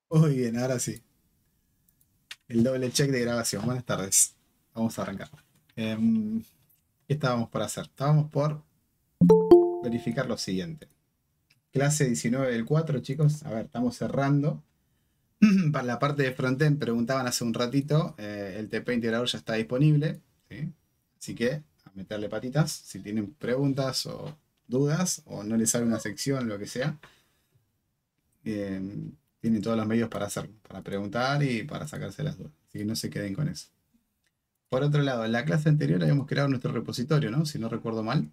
Muy bien, ahora sí. El doble check de grabación. Buenas tardes. Vamos a arrancar. ¿Qué estábamos por hacer? Estábamos por verificar lo siguiente. Clase 19 del 4, chicos. A ver, estamos cerrando. Para la parte de frontend, preguntaban hace un ratito. El TP integrador ya está disponible. ¿Sí? Así que a meterle patitas. Si tienen preguntas o dudas o no les sale una sección, lo que sea. eh, Tienen todos los medios para hacerlo. Para preguntar y para sacarse las dudas. Así que no se queden con eso. Por otro lado, en la clase anterior habíamos creado nuestro repositorio, ¿no? Si no recuerdo mal.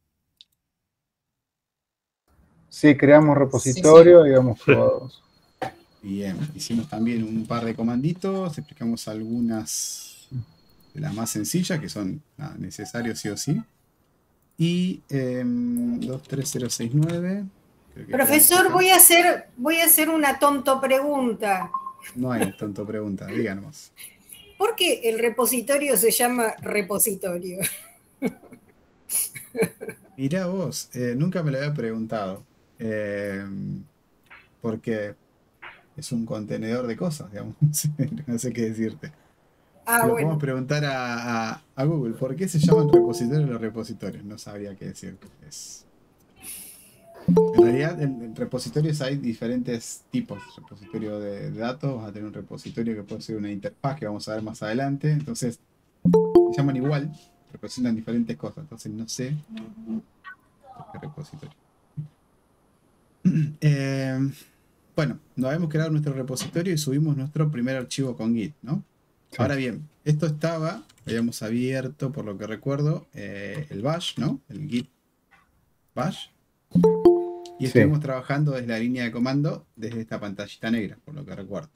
Sí, creamos Sí, sí. repositorio y hemos Sí. probado eso. Bien, hicimos también un par de comanditos, explicamos algunas de las más sencillas, que son necesarios sí o sí. Y 23069, creo que quedamos Profesor, acá. voy a hacer una tonto pregunta. No hay tanto pregunta, díganos. ¿Por qué el repositorio se llama repositorio? Mirá vos, nunca me lo había preguntado. Eh, Porque es un contenedor de cosas, digamos. No sé qué decirte. Ah, Se lo podemos bueno. preguntar a Google. ¿Por qué se llaman repositorios los repositorios? No sabría qué decir. En realidad, en repositorios hay diferentes tipos. Repositorio de datos, vas a tener un repositorio que puede ser una interfaz que vamos a ver más adelante. Entonces, se llaman igual, representan diferentes cosas. Entonces, no sé por qué repositorio. Eh, bueno, nos habíamos creado nuestro repositorio y subimos nuestro primer archivo con Git, ¿no? Sí, Ahora bien, esto estaba, habíamos abierto, por lo que recuerdo, el bash, ¿no? El git bash. Y sí. estuvimos trabajando desde la línea de comando, desde esta pantallita negra, por lo que recuerdo.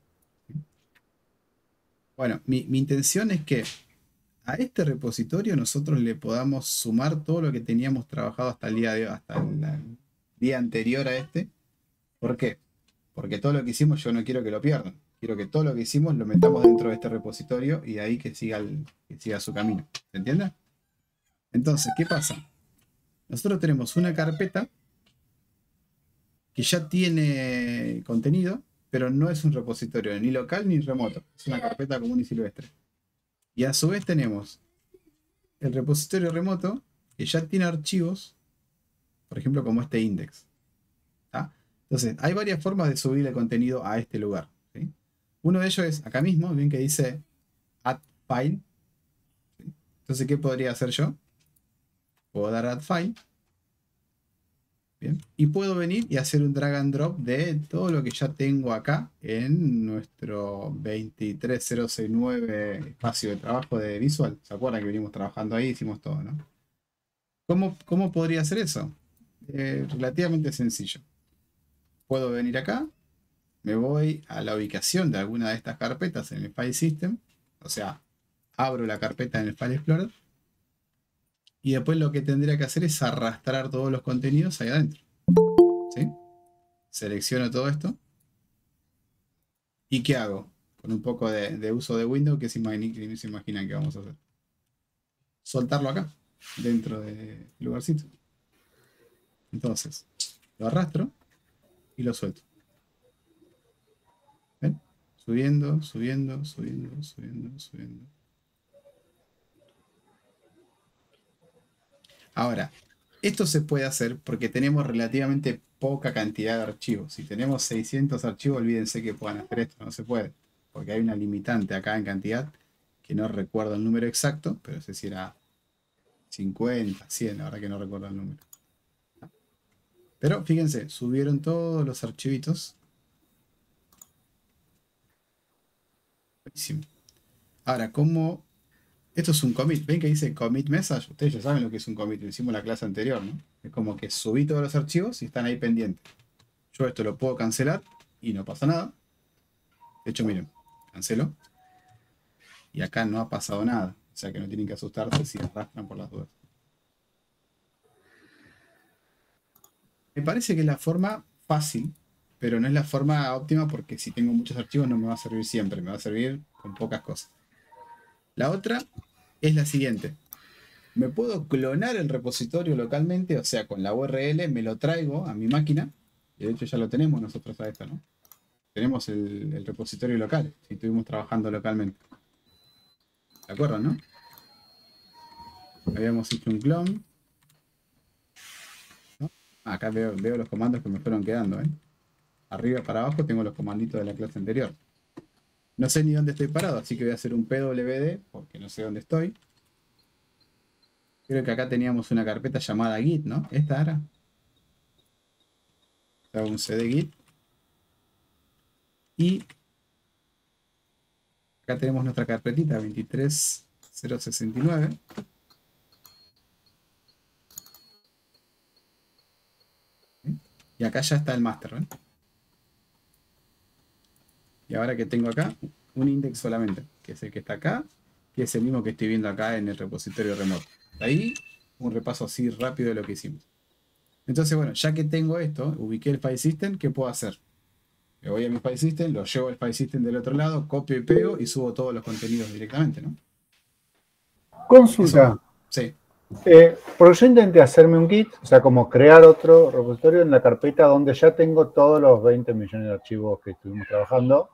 Bueno, mi intención es que a este repositorio nosotros le podamos sumar todo lo que teníamos trabajado hasta el día de hasta el día anterior a este. ¿Por qué? Porque todo lo que hicimos yo no quiero que lo pierdan. Quiero que todo lo que hicimos lo metamos dentro de este repositorio y de ahí que siga su camino. ¿Se entiende? Entonces, ¿qué pasa? Nosotros tenemos una carpeta que ya tiene contenido, pero no es un repositorio ni local ni remoto. Es una carpeta común y silvestre. Y a su vez tenemos el repositorio remoto que ya tiene archivos, por ejemplo, como este index. ¿Tá? Entonces, hay varias formas de subir el contenido a este lugar. ¿Sí? Uno de ellos es acá mismo, bien que dice add file. ¿Sí? Entonces, ¿qué podría hacer yo? Puedo dar add file. Bien. Y puedo venir y hacer un drag and drop de todo lo que ya tengo acá en nuestro 23069 espacio de trabajo de Visual. ¿Se acuerdan que venimos trabajando ahí? Hicimos todo, ¿no? ¿Cómo podría hacer eso? Relativamente sencillo. Puedo venir acá, me voy a la ubicación de alguna de estas carpetas en el File System, o sea, abro la carpeta en el File Explorer y después lo que tendría que hacer es arrastrar todos los contenidos ahí adentro. ¿Sí? Selecciono todo esto. ¿Y qué hago? Con un poco de uso de Windows, que se imaginan que vamos a hacer? Soltarlo acá, dentro del lugarcito. Entonces, lo arrastro y lo suelto. ¿Ven? Subiendo, subiendo, subiendo, subiendo, subiendo. Ahora, esto se puede hacer porque tenemos relativamente poca cantidad de archivos. Si tenemos 600 archivos, olvídense que puedan hacer esto, no se puede. Porque hay una limitante acá en cantidad, que no recuerdo el número exacto, pero sé si era 50, 100, la verdad que no recuerdo el número. Pero fíjense, subieron todos los archivitos. Buenísimo. Ahora, ¿cómo? Esto es un commit. ¿Ven que dice commit message? Ustedes ya saben lo que es un commit. Lo hicimos en la clase anterior, ¿no? Es como que subí todos los archivos y están ahí pendientes. Yo esto lo puedo cancelar y no pasa nada. De hecho, miren, cancelo. Y acá no ha pasado nada. O sea que no tienen que asustarse si arrastran por las dudas. Me parece que es la forma fácil, pero no es la forma óptima porque si tengo muchos archivos no me va a servir siempre. Me va a servir con pocas cosas. La otra es la siguiente. Me puedo clonar el repositorio localmente, o sea, con la URL me lo traigo a mi máquina. Y de hecho ya lo tenemos nosotros a esto, ¿no? tenemos el repositorio local, si estuvimos trabajando localmente. ¿De acuerdo, no? Habíamos hecho un clon. ¿No? Acá veo los comandos que me fueron quedando, ¿eh? Arriba para abajo tengo los comanditos de la clase anterior. No sé ni dónde estoy parado, así que voy a hacer un pwd, porque no sé dónde estoy. Creo que acá teníamos una carpeta llamada git, ¿no? Esta era. Hago un cd git. Y acá tenemos nuestra carpetita 23069. Y acá ya está el master, ¿ven? Y ahora que tengo acá un index solamente, que es el que está acá, que es el mismo que estoy viendo acá en el repositorio remoto. De ahí, un repaso así rápido de lo que hicimos. Entonces, bueno, ya que tengo esto, ubiqué el file system, ¿qué puedo hacer? Me voy a mi file system, lo llevo al file system del otro lado, copio y pego y subo todos los contenidos directamente, ¿no? Consulta. Eso, sí. Porque yo intenté hacerme un Git, o sea, como crear otro repositorio en la carpeta donde ya tengo todos los 20 millones de archivos que estuvimos trabajando.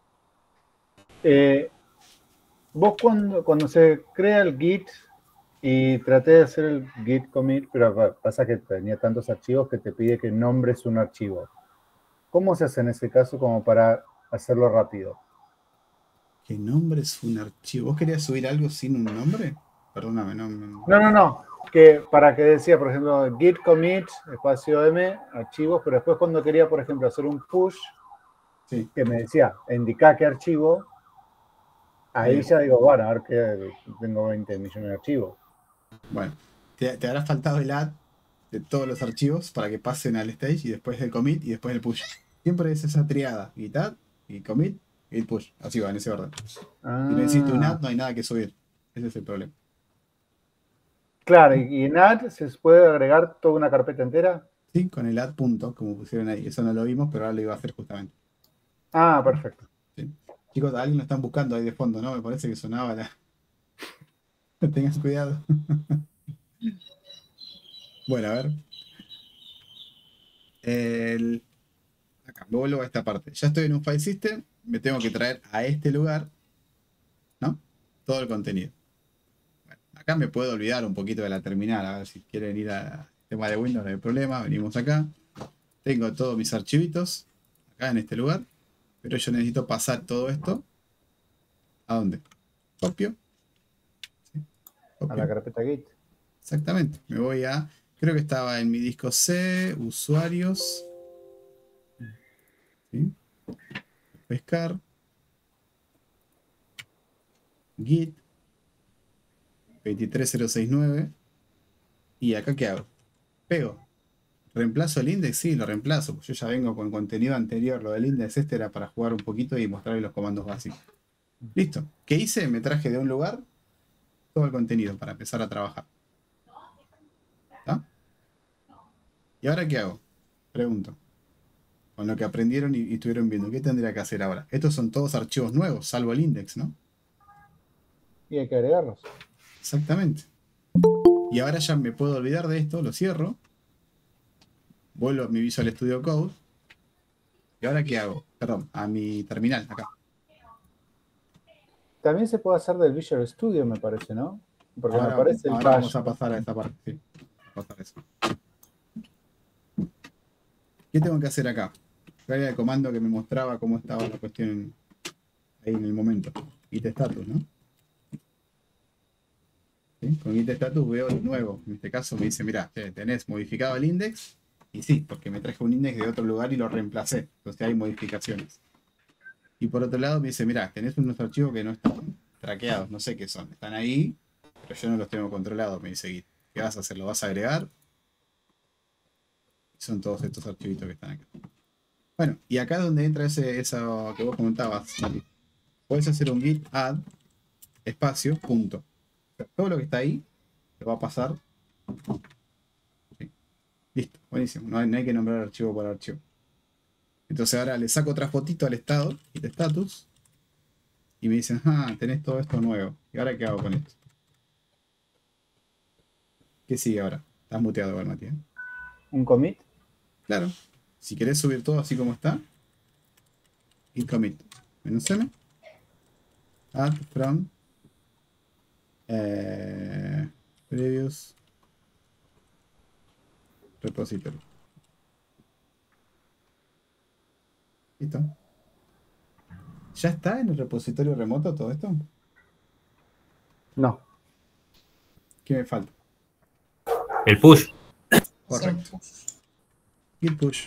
Vos cuando se crea el Git y traté de hacer el Git commit, pero pasa que tenía tantos archivos que te pide que nombres un archivo. ¿Cómo se hace en ese caso como para hacerlo rápido? ¿Qué nombre es un archivo? ¿Vos querías subir algo sin un nombre? Perdóname, no. No. Que para que decía, por ejemplo, git commit, espacio M, archivos, pero después cuando quería, por ejemplo, hacer un push, Sí. que me decía, indica qué archivo, ahí ya digo, bueno, a ver que tengo 20 millones de archivos. Bueno, te habrá faltado el add de todos los archivos para que pasen al stage y después el commit y después el push. Siempre es esa triada, git add, y commit y el push. Así va, en ese orden. Si no hiciste un add, no hay nada que subir. Ese es el problema. Claro, y en add se puede agregar toda una carpeta entera. Sí, con el add punto, como pusieron ahí. Eso no lo vimos, pero ahora lo iba a hacer justamente. Ah, perfecto. Sí. Chicos, alguien lo están buscando ahí de fondo, ¿no? Me parece que sonaba la. Tengan cuidado. Bueno, a ver. Acá, vuelvo a esta parte. Ya estoy en un file system, me tengo que traer a este lugar, ¿no? Todo el contenido. Bueno, acá me puedo olvidar un poquito de la terminal, a ver si quieren ir al tema de Windows, no hay problema, venimos acá. Tengo todos mis archivitos acá en este lugar, pero yo necesito pasar todo esto. ¿A dónde? Copio. ¿Sí? A la Copio. carpeta Git. Exactamente. Me voy a. Creo que estaba en mi disco C, usuarios. ¿Sí? Pescar. Git 23069. ¿Y acá qué hago? Pego. ¿Reemplazo el index? Sí, lo reemplazo. Yo ya vengo con contenido anterior. Lo del index este era para jugar un poquito y mostrarle los comandos básicos. Listo. ¿Qué hice? Me traje de un lugar todo el contenido para empezar a trabajar. ¿Está? ¿Y ahora qué hago? Pregunto. Con lo que aprendieron y estuvieron viendo, ¿qué tendría que hacer ahora? Estos son todos archivos nuevos, salvo el index, ¿no? Y hay que agregarlos. Exactamente. Y ahora ya me puedo olvidar de esto, lo cierro. Vuelvo a mi Visual Studio Code. ¿Y ahora qué hago? Perdón, a mi terminal, acá. También se puede hacer del Visual Studio, me parece, ¿no? Porque me Ahora, aparece el ahora bash. vamos a pasar a esta parte. Sí, vamos a pasar a eso. ¿Qué tengo que hacer acá? ¿Cuál era el comando que me mostraba cómo estaba la cuestión ahí en el momento? Git status, ¿no? ¿Sí? Con git status veo de nuevo. En este caso me dice, mira, tenés modificado el index. Y sí, porque me traje un index de otro lugar y lo reemplacé. Entonces hay modificaciones. Y por otro lado me dice, mira, tenés unos archivos que no están traqueados, no sé qué son. Están ahí, pero yo no los tengo controlados, me dice Git. ¿Qué vas a hacer? ¿Lo vas a agregar? Son todos estos archivitos que están acá. Bueno, y acá es donde entra eso que vos comentabas, Mati. Puedes hacer un git add espacio punto. O sea, todo lo que está ahí lo va a pasar. ¿Sí? Listo, buenísimo. No hay que nombrar archivo por archivo. Entonces ahora le saco otra fotito al estado, git status, y me dicen, ah, tenés todo esto nuevo. ¿Y ahora qué hago con esto? ¿Qué sigue ahora? Estás muteado igual, Mati. Un commit. Claro. Si querés subir todo así como está, git commit -m add from previous repository. Listo. ¿Ya está en el repositorio remoto todo esto? No. ¿Qué me falta? El push. Correcto. Git push.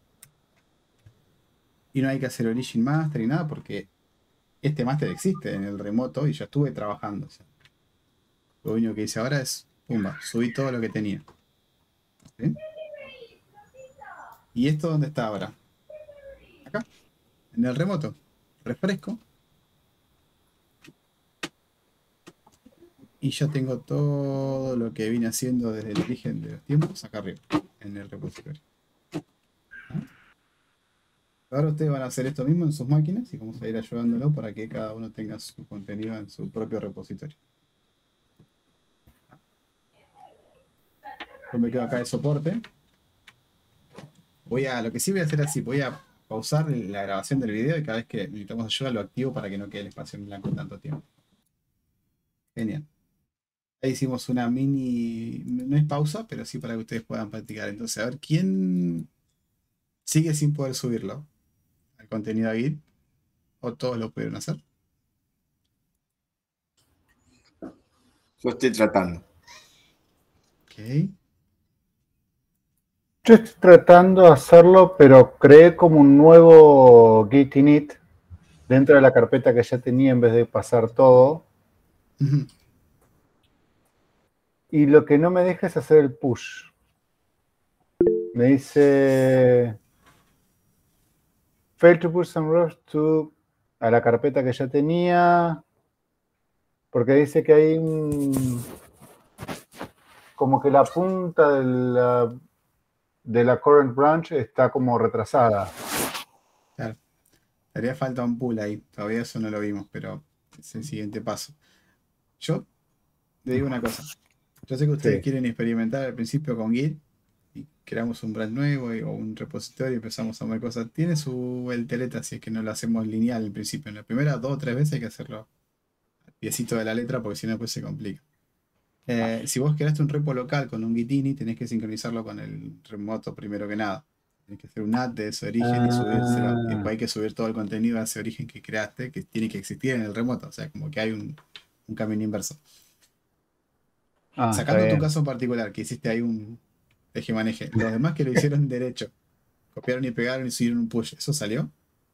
Y no hay que hacer origin master ni nada porque este master existe en el remoto y ya estuve trabajando. O sea, lo único que hice ahora es, pumba, subí todo lo que tenía. ¿Sí? ¿Y esto dónde está ahora? Acá, en el remoto. Refresco. Y ya tengo todo lo que vine haciendo desde el origen de los tiempos acá arriba, en el repositorio. Ahora ustedes van a hacer esto mismo en sus máquinas y vamos a ir ayudándolo para que cada uno tenga su contenido en su propio repositorio. Yo me quedo acá de soporte. Lo que sí voy a hacer así, voy a pausar la grabación del video y cada vez que necesitamos ayuda lo activo para que no quede el espacio en blanco tanto tiempo. Genial. Ahí hicimos una mini, no es pausa, pero sí para que ustedes puedan practicar. Entonces, a ver, ¿quién sigue sin poder subirlo al contenido a Git? ¿O todos lo pudieron hacer? Yo estoy tratando. Ok. Yo estoy tratando de hacerlo, pero creé como un nuevo git init dentro de la carpeta que ya tenía en vez de pasar todo. Ujú. Y lo que no me deja es hacer el push. Me dice fail to push some rows to a la carpeta que ya tenía. Porque dice que hay como que la punta de la current branch está como retrasada. Claro. Haría falta un pull ahí. Todavía eso no lo vimos, pero es el siguiente paso. Yo le digo una cosa. Yo sé que ustedes Sí. quieren experimentar al principio con Git y creamos un branch nuevo o un repositorio y empezamos a mover cosas. Tiene su vuelteleta si es que no lo hacemos lineal al principio. En la primera 2 o 3 veces hay que hacerlo al piecito de la letra porque si no después se complica. Si vos creaste un repo local con un Gitini, tenés que sincronizarlo con el remoto primero que nada. Tenés que hacer un add de ese origen y subírselo. Y después hay que subir todo el contenido a ese origen que creaste, que tiene que existir en el remoto. O sea, como que hay un camino inverso. Está Sacando tu bien. caso en particular, que hiciste ahí un tejemaneje, los demás que lo hicieron derecho, copiaron y pegaron y subieron un push, ¿eso salió?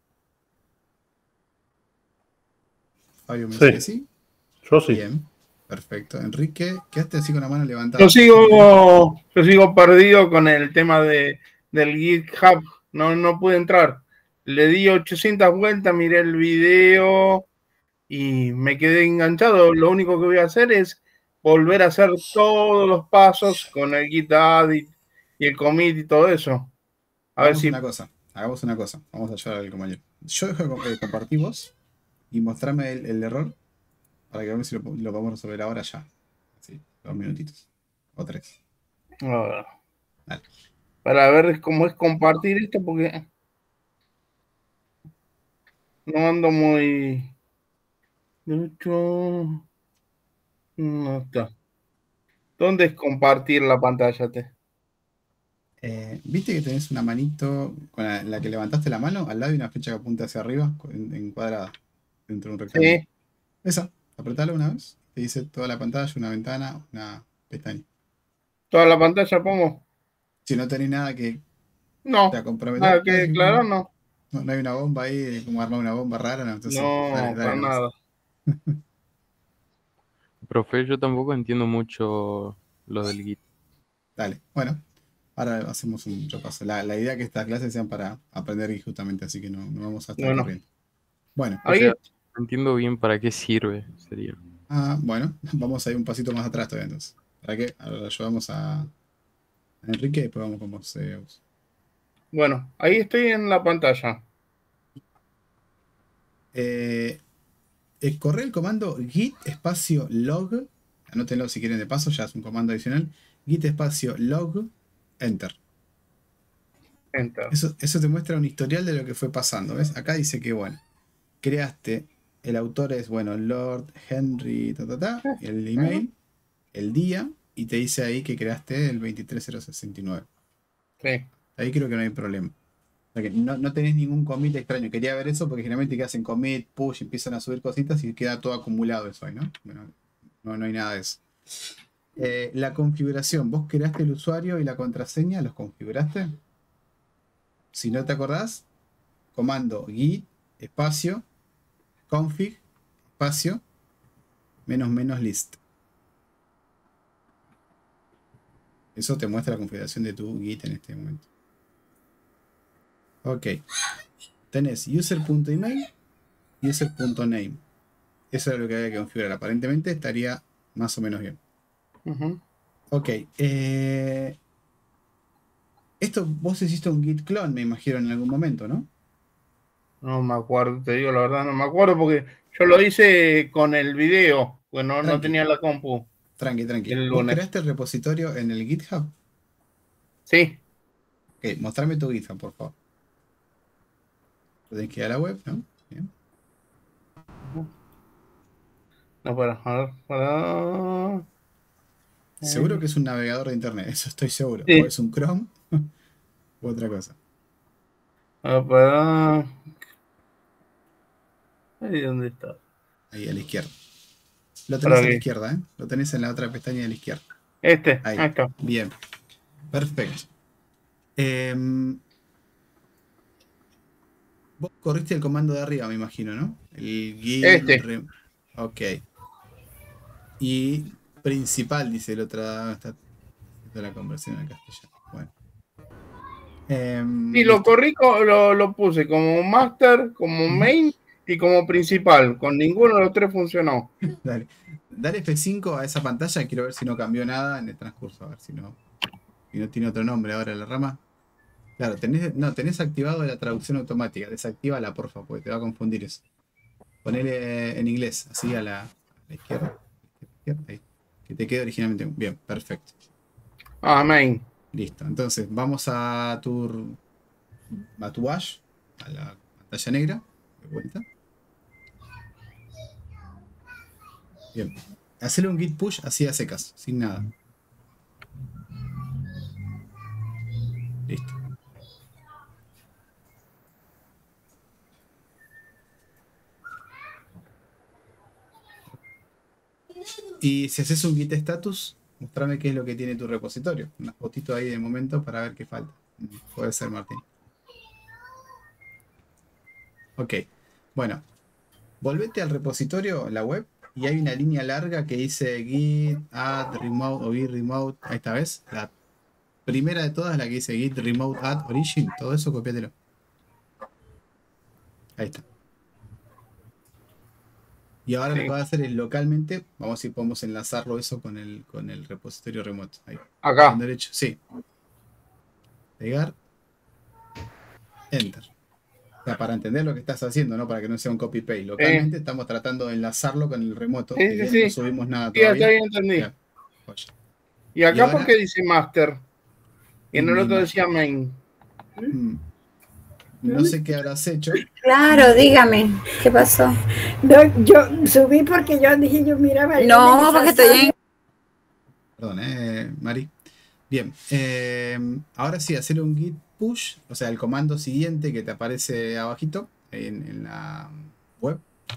Fabio me dice que sí. Yo sí. Bien, perfecto. Enrique, quedaste así con la mano levantada. Yo sigo perdido con el tema del GitHub. No pude entrar. Le di 800 vueltas, miré el video y me quedé enganchado. Lo único que voy a hacer es volver a hacer todos los pasos con el git add y el commit y todo eso. A ver Hagamos si... hagamos una cosa. Vamos a ayudar al compañero. Yo dejo de compartir vos y mostrarme el error para que veamos si lo podemos resolver ahora ya. Así, 2 minutitos. O 3. A ver. Dale. Para ver cómo es compartir esto, porque no ando muy... No está. ¿Dónde es compartir la pantalla? ¿Viste que tenés una manito con la que levantaste la mano? Al lado hay una flecha que apunta hacia arriba en cuadrada, dentro de un rectángulo. Sí. Esa, apretala una vez. Te dice toda la pantalla, una ventana, una pestaña. ¿Toda la pantalla pongo? Si no tenés nada que No. te comprometa. Nada que claro, no. No hay una bomba ahí, como armar una bomba rara, ¿no? Entonces, No, dale para nomás. nada. Profe, yo tampoco entiendo mucho lo del Git. Dale, bueno, ahora hacemos un repaso. La idea es que estas clases sean para aprender Git justamente, así que no vamos a estar Bueno. corriendo. Bueno, O sea, no entiendo bien para qué sirve, sería. bueno, vamos a ir un pasito más atrás todavía entonces. ¿Para qué? Ahora ayudamos a Enrique y después vamos con vos. Bueno, ahí estoy en la pantalla. Corre el comando git espacio log, anótenlo si quieren de paso, ya es un comando adicional. Git espacio log enter. Enter. Eso te muestra un historial de lo que fue pasando, ¿ves? Acá dice que, bueno, creaste, el autor es, bueno, Lord Henry, el email, el día, y te dice ahí que creaste el 23069. Sí. Ahí creo que no hay problema. O sea que no tenés ningún commit extraño. Quería ver eso porque generalmente que hacen commit, push, empiezan a subir cositas y queda todo acumulado eso ahí, ¿no? Bueno, no hay nada de eso. La configuración, ¿vos creaste el usuario y la contraseña? ¿Los configuraste? Si no te acordás, comando git, espacio, config, espacio, -- list. Eso te muestra la configuración de tu git en este momento. Ok. Tenés user.email, user.name. Eso es lo que había que configurar. Aparentemente estaría más o menos bien. Ok. Esto vos hiciste un git clone, me imagino, en algún momento, ¿no? No me acuerdo, te digo la verdad, no me acuerdo porque yo lo hice con el video, pues no tenía la compu. Tranqui. El ¿Vos lunes. creaste el repositorio en el GitHub? Sí. Ok, mostrame tu GitHub, por favor. Tenés que ir a la web, ¿no? Bien. No, para. Seguro que es un navegador de internet, eso estoy seguro. Sí. O es un Chrome u otra cosa. Para. Ahí, ¿dónde está? Ahí a la izquierda. Lo tenés ¿Para a la qué? izquierda, ¿eh? Lo tenés en la otra pestaña de la izquierda. Ahí Ahí. está. Bien. Perfecto. Vos corriste el comando de arriba, me imagino, ¿no? El git. Ok. Y principal, dice el otro. Está la conversión al castellano. Bueno. Y lo corrí, lo puse como master, como main y como principal. Con ninguno de los tres funcionó. Dale F5 a esa pantalla. Quiero ver si no cambió nada en el transcurso. A ver si no tiene otro nombre ahora la rama. Claro, tenés activado la traducción automática. Desactívala, porfa, porque te va a confundir eso. Ponele en inglés, así a la izquierda. Ahí. Que te quede originalmente. Bien, perfecto. Main. Listo. Entonces, vamos a tu Bash, a la pantalla negra. De vuelta. Bien. Hacele un git push así a secas, sin nada. Listo. Y si haces un git status, mostrame qué es lo que tiene tu repositorio. Una fotito ahí de momento para ver qué falta. Puede ser, Martín. Ok. Bueno. Volvete al repositorio, la web, y hay una línea larga que dice git add remote o git remote. Ahí está, ¿ves? La primera de todas, la que dice git remote add origin. Todo eso, copiátelo. Ahí está. Y ahora lo que vas a hacer es localmente, vamos a ver si podemos enlazarlo eso con el repositorio remoto. Ahí. Acá. Con derecho, sí. Pegar. Enter. O sea, para entender lo que estás haciendo, ¿no? Para que no sea un copy-paste. Localmente estamos tratando de enlazarlo con el remoto. No subimos nada todavía. Sí, ya entendí. Ya. ¿Y acá por qué dice master? Y en el otro decía main. No sé qué habrás hecho. Claro, dígame, ¿qué pasó? No, yo subí porque yo dije, yo miraba. No, porque estoy en... Perdón, Mari. Bien. Ahora sí, hacer un git push, o sea, el comando siguiente que te aparece abajito en la web.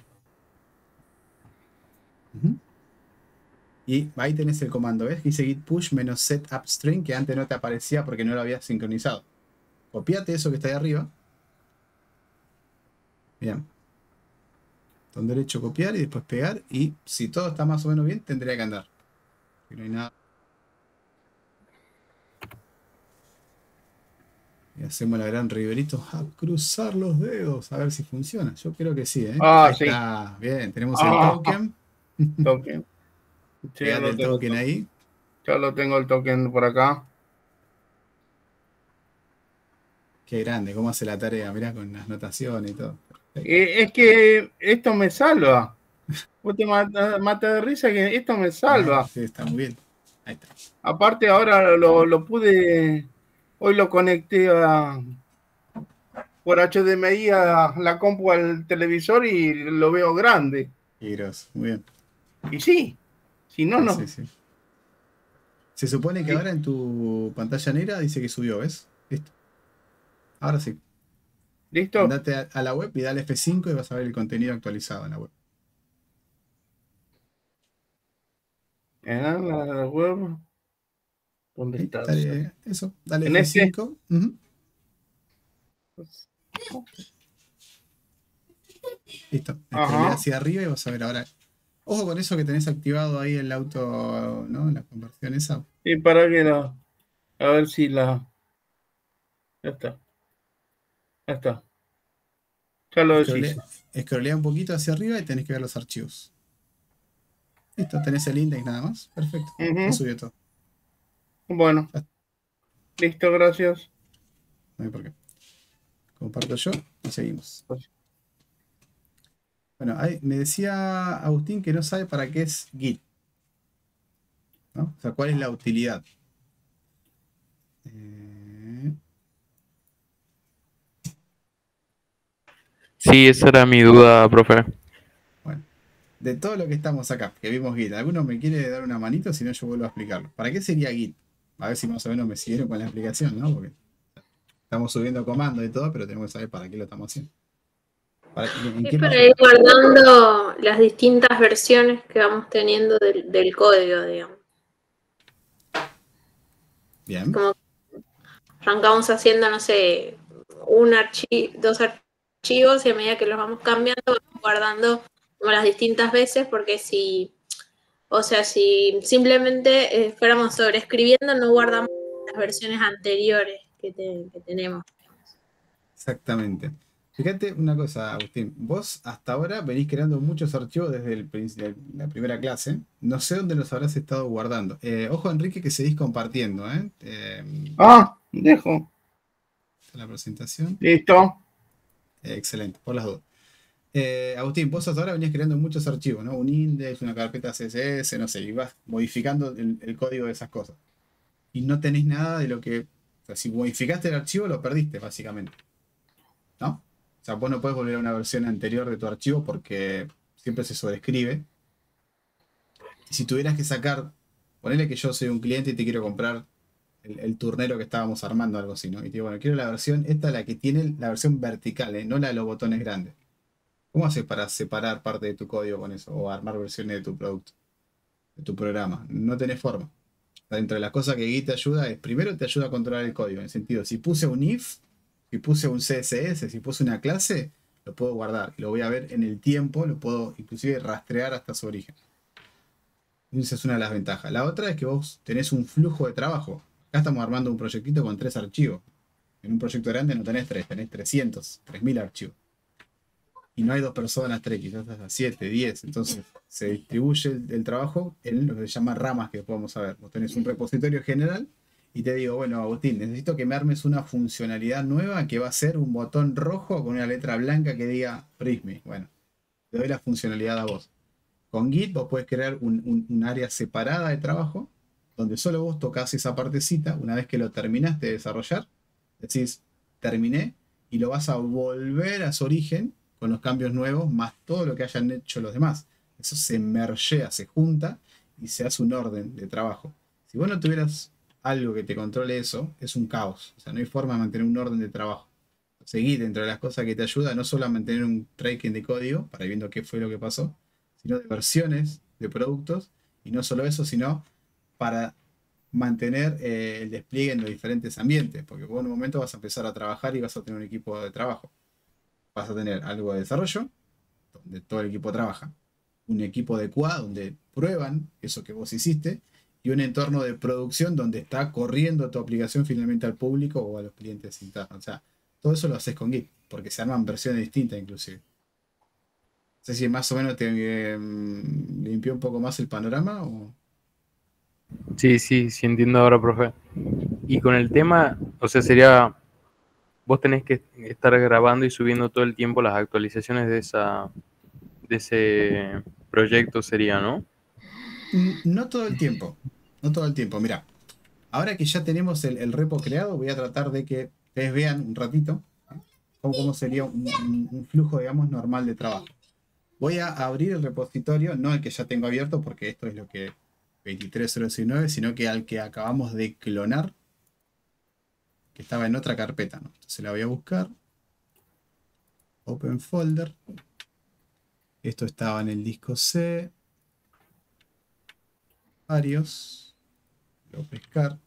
Y ahí tenés el comando, ¿ves? Que dice git push -set upstream, que antes no te aparecía porque no lo habías sincronizado. Copiate eso que está ahí arriba. Bien. Con derecho copiar y después pegar. Y si todo está más o menos bien, tendría que andar. No hay nada. Y hacemos la gran Riverito a cruzar los dedos a ver si funciona. Yo creo que sí, ¿eh? Ahí sí. está. Bien, tenemos el token. Token. Sí, el token ahí. Ya lo tengo el token por acá. Qué grande, cómo hace la tarea, mirá, con las notaciones y todo. Es que esto me salva. Vos te mata de risa que esto me salva. Sí, está muy bien. Ahí está. Aparte ahora lo pude Hoy lo conecté por HDMI a la compu al televisor y lo veo grande. Y grosso, muy bien. Y sí, si no, no. Sí, sí. Se supone que ahora en tu pantalla negra dice que subió, ¿ves? Listo. Ahora sí. ¿Listo? Andate a la web y dale F5 y vas a ver el contenido actualizado en la web. En la web. ¿Dónde ¿Sí? está? Dale, eso, dale ¿En F5. Ujú. Listo. Scrollea hacia arriba y vas a ver ahora. Ojo con eso que tenés activado ahí el auto, ¿no? La conversión esa. Y para que la. A ver si la. Ya está. Ya está. Ya lo deshice. Scrollea un poquito hacia arriba y tenés que ver los archivos. Listo, tenés el index nada más. Perfecto. Ya subió todo. Bueno. Listo, gracias. No hay por qué. Comparto yo y seguimos. Bueno, me decía Agustín que no sabe para qué es Git, ¿no? O sea, cuál es la utilidad. Sí, esa era mi duda, profe. Bueno, de todo lo que estamos acá, que vimos Git, ¿alguno me quiere dar una manito? Si no, yo vuelvo a explicarlo. ¿Para qué sería Git? A ver si más o menos me siguieron con la explicación, ¿no? Porque estamos subiendo comandos y todo, pero tenemos que saber para qué lo estamos haciendo. Es para ir guardando las distintas versiones que vamos teniendo del código, digamos. Bien. Como arrancamos haciendo, no sé, dos archivos y a medida que los vamos cambiando, vamos guardando como las distintas veces, porque si simplemente fuéramos sobreescribiendo, no guardamos las versiones anteriores que tenemos. Exactamente. Fíjate una cosa, Agustín. Vos hasta ahora venís creando muchos archivos desde la primera clase. No sé dónde los habrás estado guardando. Ojo, Enrique, que seguís compartiendo, ¿eh? Dejo. La presentación. Listo. Excelente, por las dos. Agustín, vos hasta ahora venías creando muchos archivos, ¿no? Un index, una carpeta CSS, no sé, y vas modificando el código de esas cosas. Y no tenés nada de lo que... O sea, si modificaste el archivo, lo perdiste, básicamente. ¿No? O sea, vos no puedes volver a una versión anterior de tu archivo porque siempre se sobrescribe. Y si tuvieras que sacar, ponele que yo soy un cliente y te quiero comprar el turnero que estábamos armando, algo así, ¿no? Y te digo, bueno, quiero la versión, esta la que tiene la versión vertical, no la de los botones grandes. ¿Cómo haces para separar parte de tu código con eso? O armar versiones de tu producto, de tu programa. No tenés forma. O sea, entre las cosas que Git te ayuda es, primero te ayuda a controlar el código, en el sentido, si puse un if, si puse un CSS, si puse una clase, lo puedo guardar y lo voy a ver en el tiempo, lo puedo inclusive rastrear hasta su origen. Esa es una de las ventajas. La otra es que vos tenés un flujo de trabajo. Acá estamos armando un proyectito con 3 archivos. En un proyecto grande no tenés 3, tenés 300, 3000 archivos. Y no hay 2 personas, 3, quizás hasta 7, 10. Entonces se distribuye el trabajo en lo que se llama ramas que podemos saber. Vos tenés un repositorio general y te digo, bueno, Agustín, necesito que me armes una funcionalidad nueva que va a ser un botón rojo con una letra blanca que diga Prismy. Bueno, te doy la funcionalidad a vos. Con Git vos podés crear un área separada de trabajo donde solo vos tocas esa partecita. Una vez que lo terminaste de desarrollar, decís, terminé, y lo vas a volver a su origen con los cambios nuevos, más todo lo que hayan hecho los demás. Eso se mergea, se junta y se hace un orden de trabajo. Si vos no tuvieras algo que te controle eso, es un caos. O sea, no hay forma de mantener un orden de trabajo. Seguir dentro de las cosas que te ayuda, no solo a mantener un tracking de código, para ir viendo qué fue lo que pasó, sino de versiones de productos, y no solo eso, sino para mantener el despliegue en los diferentes ambientes, porque vos en un momento vas a empezar a trabajar y vas a tener un equipo de trabajo. Vas a tener algo de desarrollo, donde todo el equipo trabaja, un equipo de QA, donde prueban eso que vos hiciste, y un entorno de producción donde está corriendo tu aplicación finalmente al público o a los clientes internos. O sea, todo eso lo haces con Git, porque se arman versiones distintas inclusive. No sé si más o menos te limpió un poco más el panorama o... Sí, entiendo ahora, profe. Y con el tema, o sea, sería, vos tenés que estar grabando y subiendo todo el tiempo las actualizaciones de ese proyecto sería, ¿no? No todo el tiempo, no todo el tiempo. Mira, ahora que ya tenemos el repo creado, voy a tratar de que ustedes vean un ratito cómo sería un flujo, digamos, normal de trabajo. Voy a abrir el repositorio, no el que ya tengo abierto, porque esto es lo que 23069, sino que al que acabamos de clonar, que estaba en otra carpeta, ¿no? Entonces la voy a buscar. Open folder. Esto estaba en el disco C. Varios. Lo voy a pescar.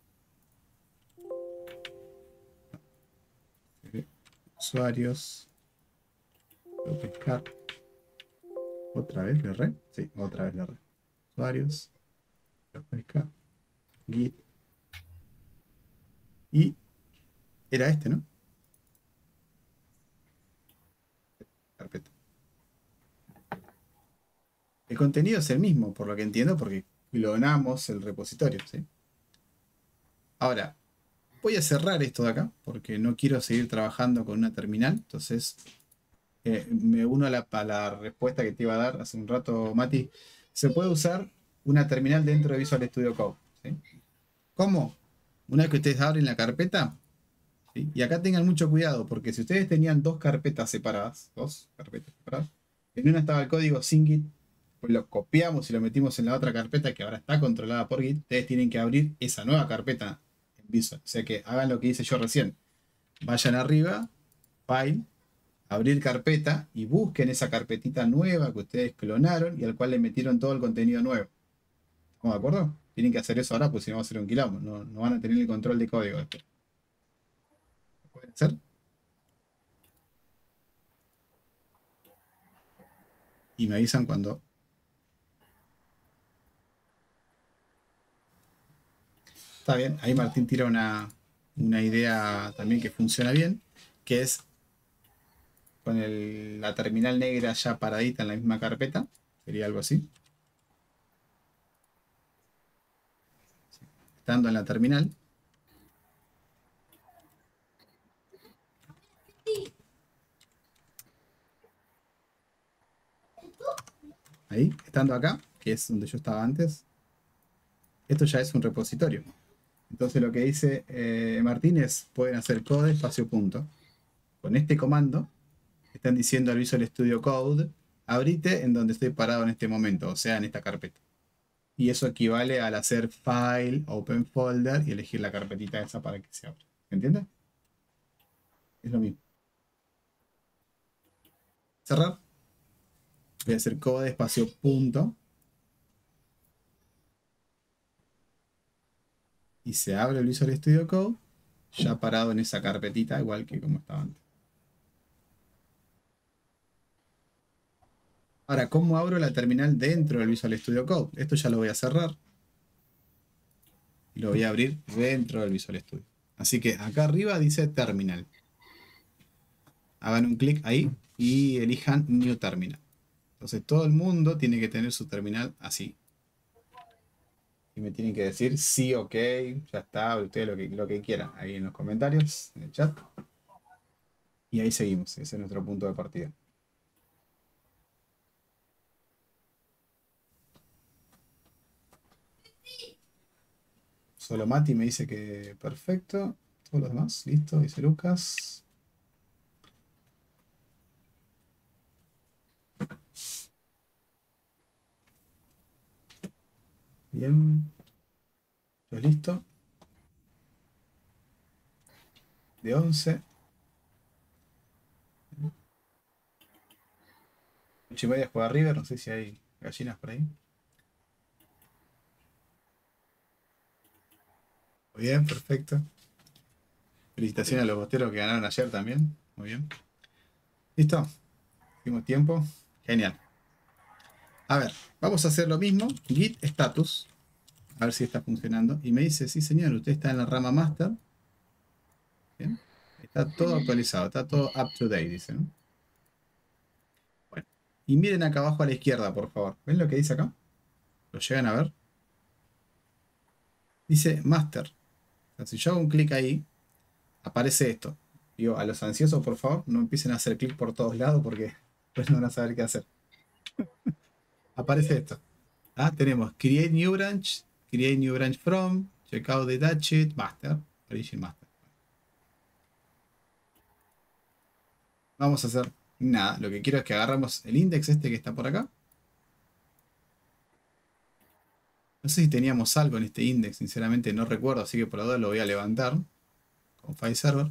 Usuarios. Lo voy a pescar. ¿Otra vez le erré? Sí, otra vez le erré. Usuarios. Lo voy a pescar. Git. Y era este, ¿no? Carpeta. El contenido es el mismo, por lo que entiendo, porque clonamos el repositorio, ¿sí? Ahora, voy a cerrar esto de acá, porque no quiero seguir trabajando con una terminal. Entonces, me uno a la respuesta que te iba a dar hace un rato, Mati. Se puede usar una terminal dentro de Visual Studio Code, ¿sí? ¿Cómo? Una vez que ustedes abren la carpeta, ¿sí? Y acá tengan mucho cuidado, porque si ustedes tenían dos carpetas separadas, en una estaba el código sin Git, pues lo copiamos y lo metimos en la otra carpeta que ahora está controlada por Git, ustedes tienen que abrir esa nueva carpeta en Visual. O sea que hagan lo que hice yo recién. Vayan arriba, File, abrir carpeta y busquen esa carpetita nueva que ustedes clonaron y al cual le metieron todo el contenido nuevo. ¿Estamos de acuerdo? Tienen que hacer eso ahora, pues si no va a ser un quilombo. No van a tener el control de código después. ¿Lo pueden hacer? Y me avisan cuando... Está bien, ahí Martín tira una idea también que funciona bien, que es con la terminal negra ya paradita en la misma carpeta. Sería algo así. Estando en la terminal. Ahí, estando acá, que es donde yo estaba antes. Esto ya es un repositorio. Entonces lo que dice Martín es, pueden hacer code espacio punto. Con este comando, están diciendo al Visual Studio Code, abrite en donde estoy parado en este momento, o sea, en esta carpeta. Y eso equivale al hacer File, Open Folder y elegir la carpetita esa para que se abra. ¿Entiendes? Es lo mismo. Cerrar. Voy a hacer code espacio punto. Y se abre el Visual Studio Code, ya parado en esa carpetita, igual que como estaba antes. Ahora, ¿cómo abro la terminal dentro del Visual Studio Code? Esto ya lo voy a cerrar. Y lo voy a abrir dentro del Visual Studio. Así que acá arriba dice Terminal. Hagan un clic ahí y elijan New Terminal. Entonces todo el mundo tiene que tener su terminal así. Y me tienen que decir sí, ok, ya está, ustedes lo que quieran. Ahí en los comentarios, en el chat. Y ahí seguimos. Ese es nuestro punto de partida. Solo Mati me dice que perfecto. Todos los demás, listo, dice Lucas. Bien. ¿Todo listo? De 11. 8:30 juega River. No sé si hay gallinas por ahí. Muy bien, perfecto. Felicitaciones a los bosteros que ganaron ayer también. Muy bien. ¿Listo? Hicimos tiempo. Genial. A ver, vamos a hacer lo mismo. Git status. A ver si está funcionando. Y me dice, sí señor, usted está en la rama master. Bien. Está todo actualizado, está todo up to date, dice, ¿no? Bueno. Y miren acá abajo a la izquierda, por favor. ¿Ven lo que dice acá? ¿Lo llegan a ver? Dice master. O sea, si yo hago un clic ahí, aparece esto. Digo, a los ansiosos, por favor, no empiecen a hacer clic por todos lados porque pues no van a saber qué hacer. Aparece esto. Tenemos create new branch from, Checkout de Datchet, master, origin master. Vamos a hacer nada. Lo que quiero es que agarramos el index este que está por acá. No sé si teníamos algo en este index, sinceramente no recuerdo, así que por la duda lo voy a levantar con file server.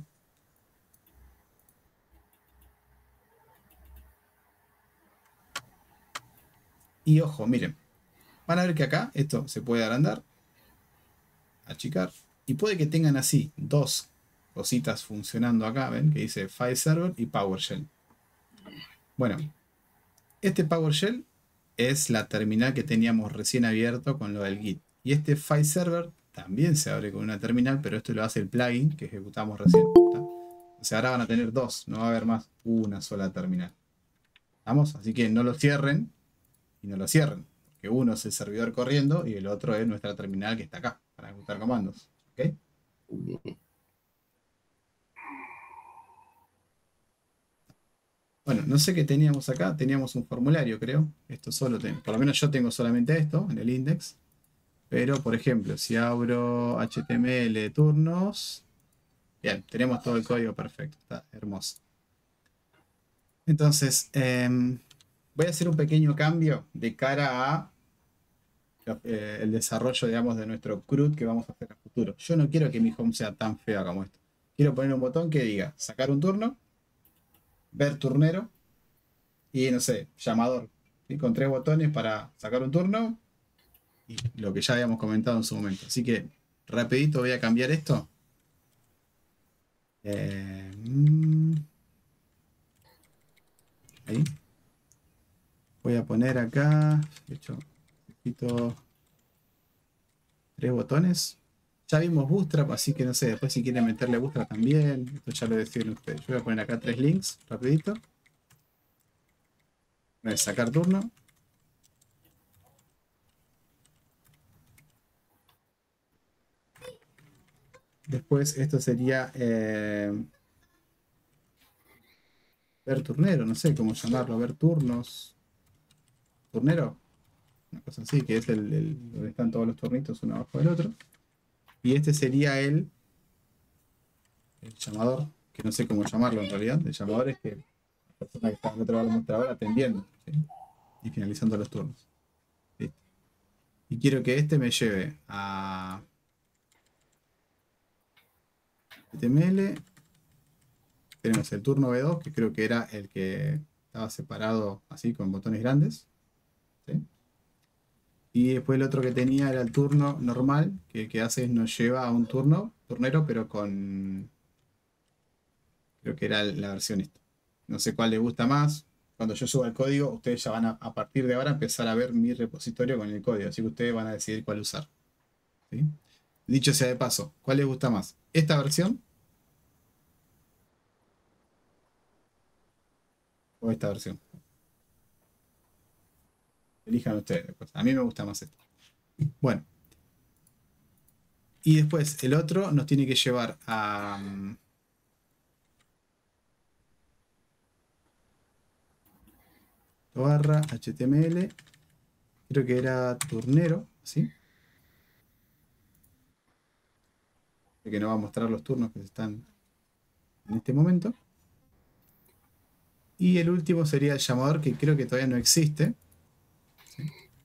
Y ojo, miren, van a ver que acá esto se puede agrandar, achicar, y puede que tengan así dos cositas funcionando acá, ven que dice file server y PowerShell. Bueno, este PowerShell es la terminal que teníamos recién abierto con lo del Git. Y este file server también se abre con una terminal, pero esto lo hace el plugin que ejecutamos recién. ¿Está? O sea, ahora van a tener dos, no va a haber más una sola terminal. ¿Vamos? Así que no lo cierren y no lo cierren. Porque uno es el servidor corriendo y el otro es nuestra terminal que está acá para ejecutar comandos. ¿Ok? Bueno, no sé qué teníamos acá. Teníamos un formulario, creo. Esto solo tengo. Por lo menos yo tengo solamente esto en el index. Pero, por ejemplo, si abro HTML turnos. Bien, tenemos todo el código perfecto. Está hermoso. Entonces, voy a hacer un pequeño cambio de cara a el desarrollo, digamos, de nuestro CRUD que vamos a hacer a futuro. Yo no quiero que mi home sea tan fea como esto. Quiero poner un botón que diga sacar un turno, ver turnero y, no sé, llamador. ¿Sí? Con 3 botones para sacar un turno y lo que ya habíamos comentado en su momento. Así que, rapidito voy a cambiar esto. Ahí. Voy a poner acá, de hecho, necesito 3 botones. Ya vimos Bootstrap, así que no sé, después si quieren meterle Bootstrap también, esto ya lo deciden ustedes. Yo voy a poner acá 3 links, rapidito. Voy a sacar turno. Después esto sería ver turnero, no sé cómo llamarlo, ver turnos. Turnero, una cosa así, que es donde están todos los turnitos uno abajo del otro. Y este sería el llamador, que no sé cómo llamarlo en realidad. El llamador es que la persona que está al otro lado del mostrador atendiendo, ¿sí? Y finalizando los turnos. ¿Listo? Y quiero que este me lleve a HTML. Tenemos el turno B2, que creo que era el que estaba separado así con botones grandes. ¿Sí? Y después el otro que tenía era el turno normal, que hace es nos lleva a un turnero, pero con... Creo que era la versión esta. No sé cuál le gusta más. Cuando yo suba el código, ustedes ya van a partir de ahora empezar a ver mi repositorio con el código. Así que ustedes van a decidir cuál usar. ¿Sí? Dicho sea de paso, ¿cuál les gusta más? ¿Esta versión? ¿O esta versión? Elijan ustedes después. A mí me gusta más esto. Bueno. Y después el otro nos tiene que llevar a... barra HTML. Creo que era turnero. ¿Sí? Que nos va a mostrar los turnos que están en este momento. Y el último sería el llamador, que creo que todavía no existe. ¿Sí?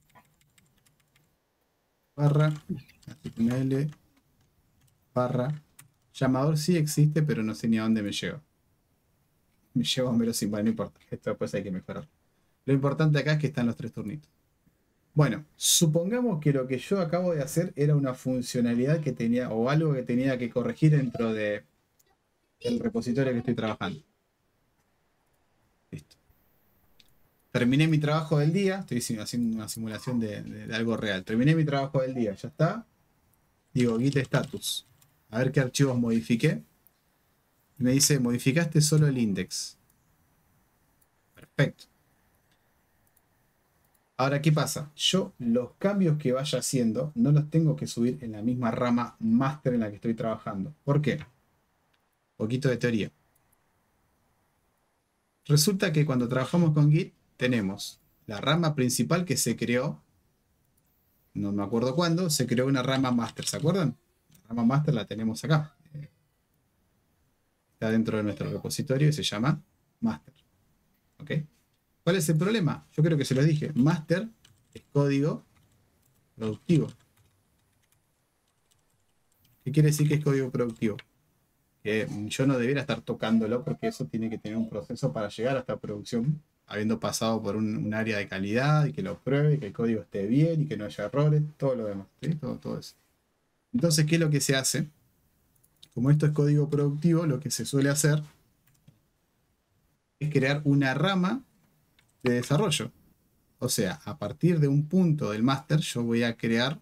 Barra HTML barra llamador sí existe, pero no sé ni a dónde me lleva. Me lleva a Homero sin, bueno, no importa. Esto después hay que mejorar. Lo importante acá es que están los 3 turnitos. Bueno, supongamos que lo que yo acabo de hacer era una funcionalidad que tenía, o algo que tenía que corregir dentro del repositorio que estoy trabajando. Listo. Terminé mi trabajo del día, estoy haciendo una simulación de algo real. Terminé mi trabajo del día, ya está. Digo git status. A ver qué archivos modifiqué. Y me dice, modificaste solo el index. Perfecto. Ahora, ¿qué pasa? Yo los cambios que vaya haciendo no los tengo que subir en la misma rama master en la que estoy trabajando. ¿Por qué? Poquito de teoría. Resulta que cuando trabajamos con Git tenemos la rama principal que se creó, no me acuerdo cuándo, se creó una rama master, ¿se acuerdan? rama master la tenemos acá. Está dentro de nuestro repositorio y se llama master. ¿Ok? ¿Cuál es el problema? Yo creo que se los dije. Master es código productivo. ¿Qué quiere decir que es código productivo? Que yo no debiera estar tocándolo porque eso tiene que tener un proceso para llegar hasta producción, habiendo pasado por un área de calidad y que lo pruebe, que el código esté bien y que no haya errores, todo lo demás. ¿Sí? Todo eso. Entonces, ¿qué es lo que se hace? Como esto es código productivo, lo que se suele hacer es crear una rama de desarrollo. O sea, a partir de un punto del máster, yo voy a crear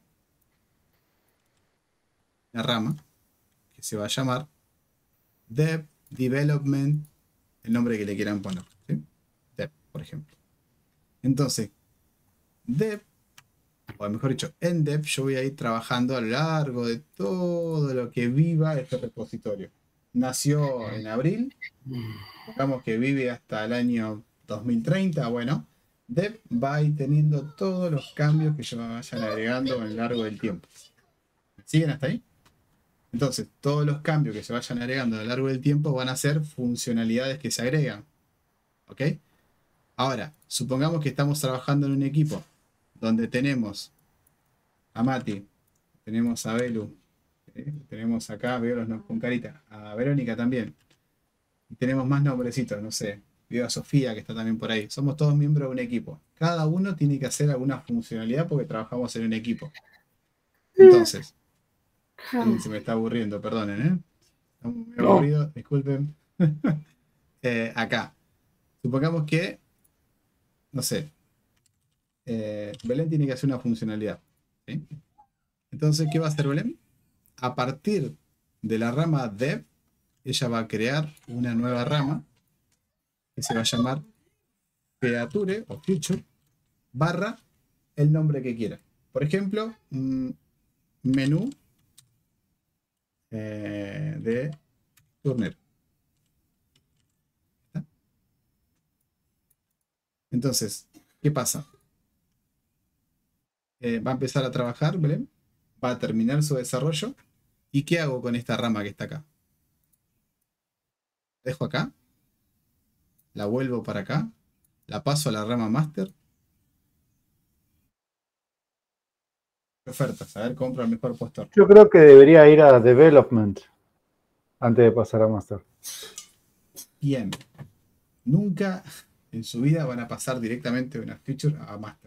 una rama que se va a llamar Dev Development, el nombre que le quieran poner. ¿Sí? Dev, por ejemplo. Entonces, Dev, o mejor dicho, en Dev, yo voy a ir trabajando a lo largo de todo lo que viva este repositorio. Nació en abril, digamos que vive hasta el año 2030, bueno, Dev va a ir teniendo todos los cambios que se vayan agregando a lo largo del tiempo. ¿Siguen hasta ahí? Entonces, todos los cambios que se vayan agregando a lo largo del tiempo van a ser funcionalidades que se agregan. ¿Ok? Ahora, supongamos que estamos trabajando en un equipo donde tenemos a Mati, tenemos a Belu, tenemos acá, veo los nombres con carita, a Verónica también. Y tenemos más nombrecitos, no sé, veo a Sofía que está también por ahí. Somos todos miembros de un equipo. Cada uno tiene que hacer alguna funcionalidad porque trabajamos en un equipo. Entonces, se me está aburriendo, perdonen, ¿eh? Está muy aburrido, disculpen. Acá, supongamos que, no sé, Belén tiene que hacer una funcionalidad. ¿Sí? Entonces, ¿qué va a hacer Belén? A partir de la rama dev, ella va a crear una nueva rama que se va a llamar feature o future barra el nombre que quiera. Por ejemplo, menú de turnero. ¿Está? Entonces, ¿qué pasa? Va a empezar a trabajar, Belén, va a terminar su desarrollo. ¿Y qué hago con esta rama que está acá? La dejo acá, la vuelvo para acá, la paso a la rama master. Ofertas, a ver, compro el mejor postor. Yo creo que debería ir a development antes de pasar a master. Bien. Nunca en su vida van a pasar directamente de una feature a master.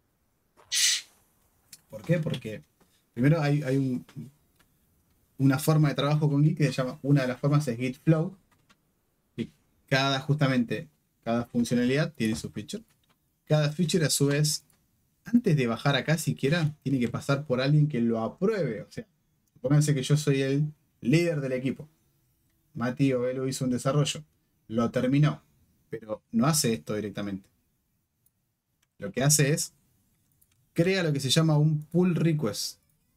¿Por qué? Porque primero hay una forma de trabajo con Git que se llama, una de las formas es Git Flow. Y cada funcionalidad tiene su feature. Cada feature a su vez, antes de bajar acá siquiera, tiene que pasar por alguien que lo apruebe. O sea, supónganse que yo soy el líder del equipo. Mati o Belu hizo un desarrollo. Lo terminó. Pero no hace esto directamente. Lo que hace es crea lo que se llama un pull request.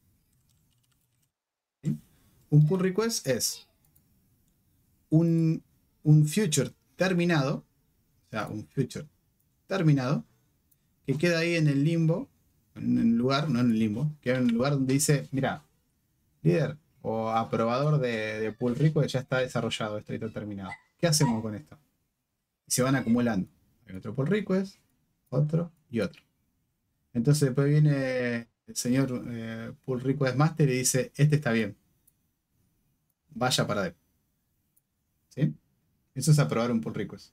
¿Sí? Un pull request es un future terminado, o sea, un future terminado, que queda ahí en el limbo, en el lugar, no en el limbo, queda en el lugar donde dice, mira, líder o aprobador de pull request ya está desarrollado, esto está terminado. ¿Qué hacemos con esto? Y se van acumulando. Hay otro pull request, otro y otro. Entonces después viene el señor pull request master y dice, este está bien. Vaya para dev. ¿Sí? Eso es aprobar un pull request.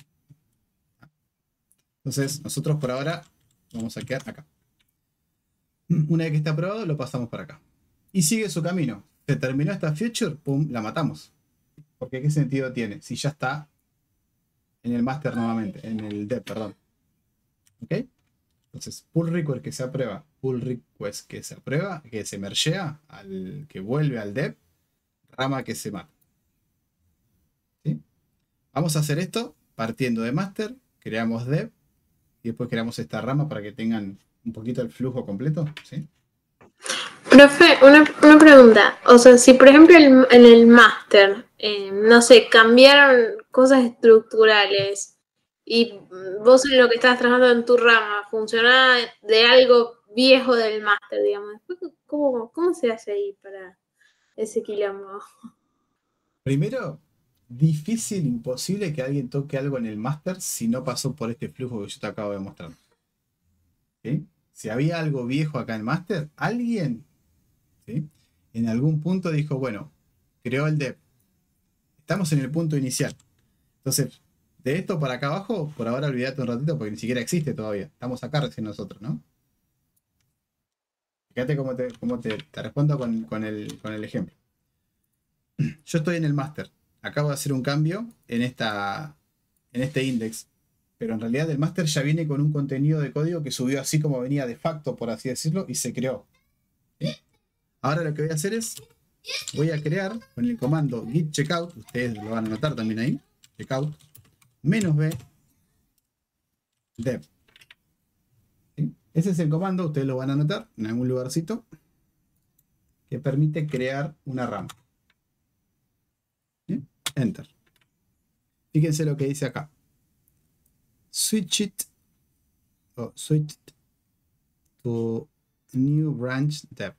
Entonces nosotros por ahora vamos a quedar acá. Una vez que está aprobado lo pasamos para acá. Y sigue su camino. Se terminó esta feature, pum, la matamos. Porque ¿qué sentido tiene? Si ya está en el master nuevamente, en el dev, perdón. ¿Ok? Entonces, pull request que se aprueba, pull request que se aprueba, que se mergea, al que vuelve al dev, rama que se mata. ¿Sí? Vamos a hacer esto partiendo de master, creamos dev y después creamos esta rama para que tengan un poquito el flujo completo. ¿Sí? Profe, una pregunta. O sea, si por ejemplo en el máster, no sé, cambiaron cosas estructurales y vos en lo que estabas trabajando en tu rama funcionaba de algo viejo del máster, digamos. ¿Cómo se hace ahí para ese quilombo. Primero, difícil, imposible que alguien toque algo en el máster si no pasó por este flujo que yo te acabo de mostrar. ¿Sí? Si había algo viejo acá en el máster, alguien, ¿sí?, en algún punto dijo, bueno, creó el dev. Estamos en el punto inicial. Entonces, de esto para acá abajo, por ahora olvídate un ratito porque ni siquiera existe todavía. Estamos acá recién nosotros, ¿no? Fíjate cómo te respondo con el ejemplo. Yo estoy en el máster. Acabo de hacer un cambio en este index. Pero en realidad el máster ya viene con un contenido de código que subió así como venía de facto, por así decirlo, y se creó. ¿Sí? Ahora lo que voy a hacer es, voy a crear con el comando git checkout, ustedes lo van a notar también ahí, checkout, -b dev. ¿Sí? Ese es el comando, ustedes lo van a notar en algún lugarcito, que permite crear una rama. ¿Sí? Enter. Fíjense lo que dice acá. Switch it to new branch dev.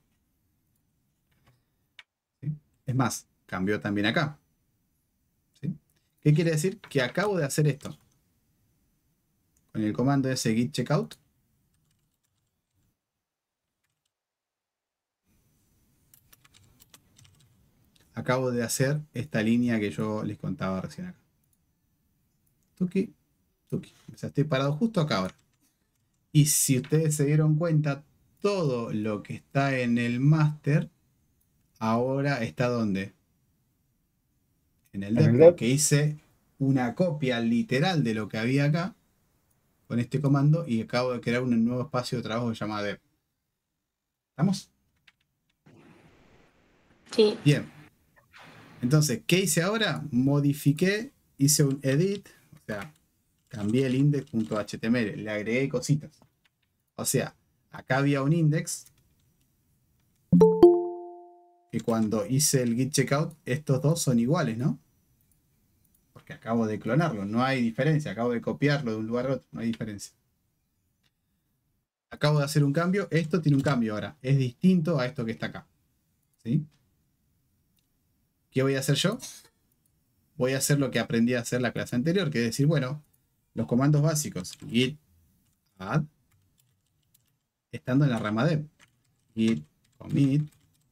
¿Sí? Es más, cambió también acá. ¿Sí? ¿Qué quiere decir? Que acabo de hacer esto. Con el comando ese git checkout. Acabo de hacer esta línea que yo les contaba recién acá. Tuki. O sea, estoy parado justo acá ahora. Y si ustedes se dieron cuenta, todo lo que está en el máster ahora está ¿dónde? En el dev, porque hice una copia literal de lo que había acá con este comando y acabo de crear un nuevo espacio de trabajo que se llama dev. ¿Estamos? Sí. Bien. Entonces, ¿qué hice ahora? Modifiqué, hice un edit, o sea, cambié el index.html, le agregué cositas. O sea, acá había un index que cuando hice el git checkout, estos dos son iguales, ¿no? Porque acabo de clonarlo, no hay diferencia. Acabo de copiarlo de un lugar a otro, no hay diferencia. Acabo de hacer un cambio, esto tiene un cambio ahora. Es distinto a esto que está acá. ¿Sí? ¿Qué voy a hacer yo? Voy a hacer lo que aprendí a hacer la clase anterior, que es decir, bueno, los comandos básicos, git add, estando en la rama dev, git commit,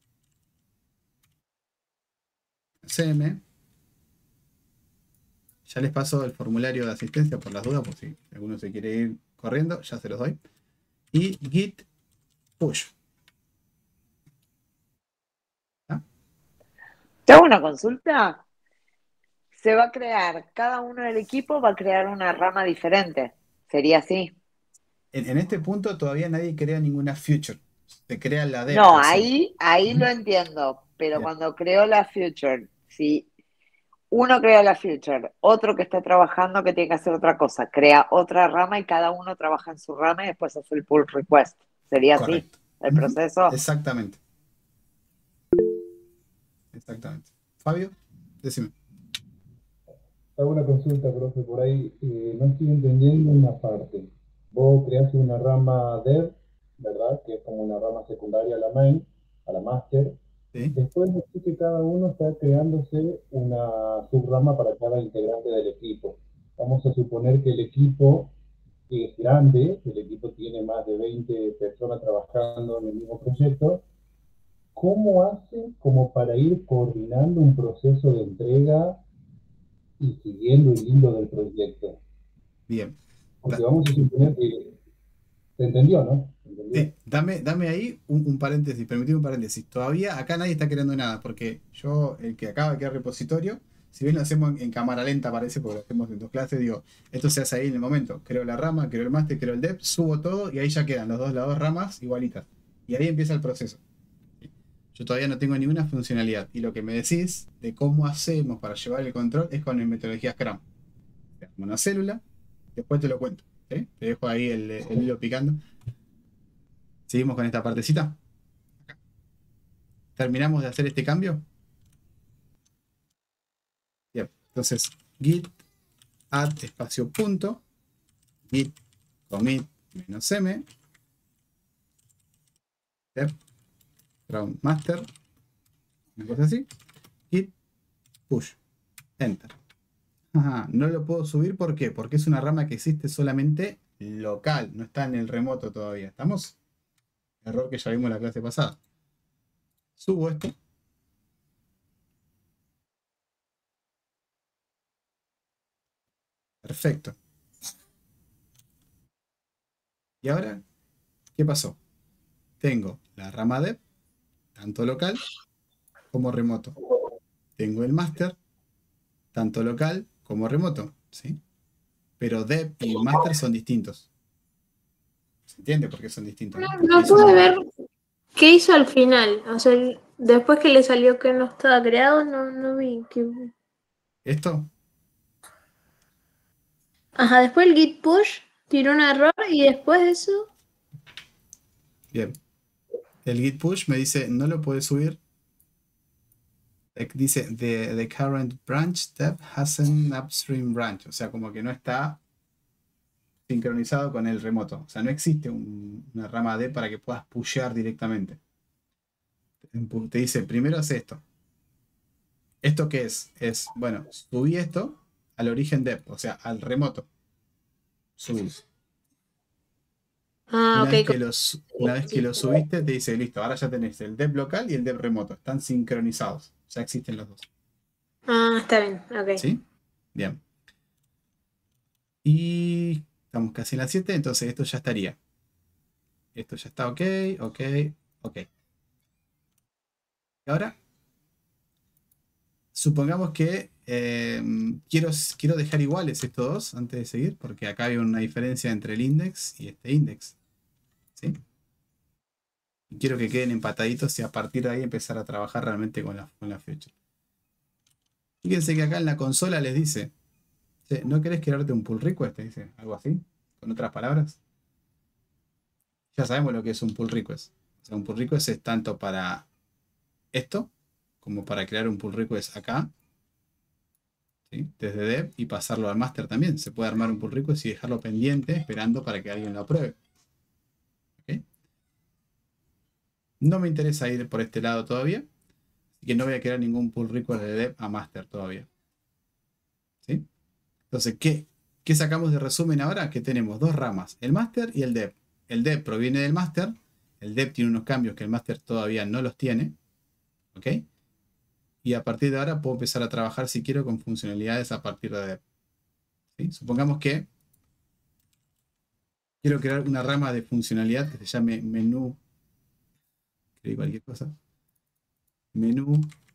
cm. Ya les paso el formulario de asistencia por las dudas, por si alguno se quiere ir corriendo, ya se los doy. Y git push. ¿Ah? ¿Te hago una consulta? Se va a crear, cada uno del equipo va a crear una rama diferente. ¿Sería así? En este punto todavía nadie crea ninguna future. Se crea la dev. No, recién. ahí lo entiendo, pero Bien. cuando creo la future, si uno crea la future, otro que está trabajando que tiene que hacer otra cosa, crea otra rama y cada uno trabaja en su rama y después hace el pull request. ¿Sería Correcto. así el proceso? Exactamente. Exactamente. Fabio, decime. Hago una consulta, profe, por ahí no estoy entendiendo una parte. Vos creaste una rama dev, ¿verdad? Que es como una rama secundaria a la main, a la master. ¿Sí? Después decís que cada uno está creándose una subrama para cada integrante del equipo. Vamos a suponer que el equipo es grande, el equipo tiene más de 20 personas trabajando en el mismo proyecto. ¿Cómo hacen como para ir coordinando un proceso de entrega y siguiendo el hilo del proyecto? Bien. Porque vamos a suponer que se entendió, ¿no? Sí, dame ahí un paréntesis, permitime un paréntesis. Todavía acá nadie está creando nada, porque yo, el que acaba de crear repositorio, si bien lo hacemos en cámara lenta, parece, porque lo hacemos en 2 clases, digo, esto se hace ahí en el momento. Creo la rama, creo el máster, creo el dev, subo todo y ahí ya quedan las dos ramas igualitas. Y ahí empieza el proceso. Yo todavía no tengo ninguna funcionalidad. Y lo que me decís de cómo hacemos para llevar el control es con la metodología Scrum. Una célula, después te lo cuento. ¿Sí? Te dejo ahí el hilo picando. Seguimos con esta partecita. Acá. ¿Terminamos de hacer este cambio? Bien, entonces git add espacio punto git commit -m from master Una cosa así. Git push. Enter. Ajá, no lo puedo subir, ¿por qué? Porque es una rama que existe solamente local, no está en el remoto todavía. ¿Estamos? Error que ya vimos en la clase pasada. Subo esto. Perfecto. Y ahora, ¿qué pasó? Tengo la rama dev, tanto local como remoto. Tengo el master, tanto local como remoto, ¿sí? Pero dev y master son distintos. ¿Se entiende por qué son distintos? No pude ver qué hizo al final. O sea, después que le salió que no estaba creado, no vi que. ¿Esto? Ajá, después el git push tiró un error y después de eso. Bien. El git push me dice, no lo puedes subir. Dice, the current branch dev has an upstream branch. O sea, como que no está sincronizado con el remoto. O sea, no existe una rama D para que puedas pushear directamente. Te dice, primero hace esto. ¿Esto qué es? Es, bueno, subí esto al origen dev, o sea, al remoto. Subí. Ah, Una ok. vez que lo subiste, te dice, listo, ahora ya tenés el dev local y el dev remoto. Están sincronizados. Ya existen los dos. Ah, está bien, ok. ¿Sí? Bien. Y estamos casi en las 7, entonces esto ya estaría. Esto ya está ok, ok, ok. Y ahora, supongamos que quiero dejar iguales estos dos antes de seguir, porque acá hay una diferencia entre el index y este index. ¿Sí? Y quiero que queden empataditos y a partir de ahí empezar a trabajar realmente con la feature. Fíjense que acá en la consola les dice, ¿no querés crearte un pull request? Te dice algo así, con otras palabras. Ya sabemos lo que es un pull request. O sea, un pull request es tanto para esto, como para crear un pull request acá, ¿sí? Desde dev y pasarlo al master también. Se puede armar un pull request y dejarlo pendiente esperando para que alguien lo apruebe. ¿Okay? No me interesa ir por este lado todavía, así que no voy a crear ningún pull request de dev a master todavía. ¿Sí? Entonces, ¿qué sacamos de resumen ahora? Que tenemos dos ramas, el master y el dev. El dev proviene del master, el dev tiene unos cambios que el master todavía no los tiene. ¿Ok? Y a partir de ahora puedo empezar a trabajar si quiero con funcionalidades a partir de dev. ¿Sí? Supongamos que quiero crear una rama de funcionalidad que se llame menú. Escribí cualquier cosa. Menú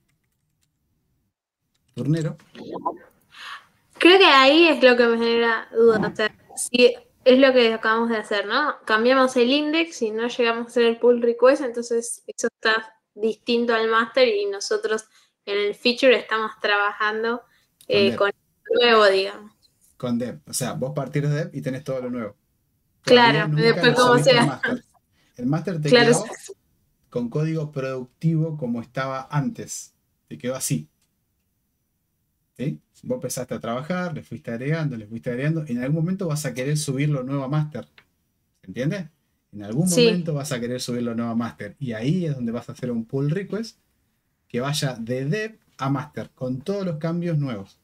turnero. Creo que ahí es lo que me genera duda. O sea, si es lo que acabamos de hacer, ¿no? Cambiamos el index y no llegamos a hacer el pull request, entonces eso está distinto al master y nosotros en el feature estamos trabajando con el nuevo, digamos. Con dev. O sea, vos partís de dev y tenés todo lo nuevo. Claro, nunca después lo como subiste al sea. master. El master te Claro, quedó con código productivo como estaba antes. Te quedó así. ¿Sí? Vos empezaste a trabajar, le fuiste agregando. En algún momento vas a querer subirlo nuevo a master. ¿Se entiende? En algún Sí. momento vas a querer subirlo nuevo a master. Y ahí es donde vas a hacer un pull request que vaya de dev a master con todos los cambios nuevos.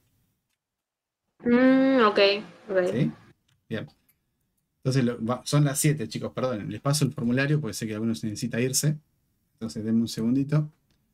Ok. ¿Sí? Bien. Entonces son las 7, chicos, perdón. Les paso el formulario porque sé que algunos necesita irse. Entonces denme un segundito.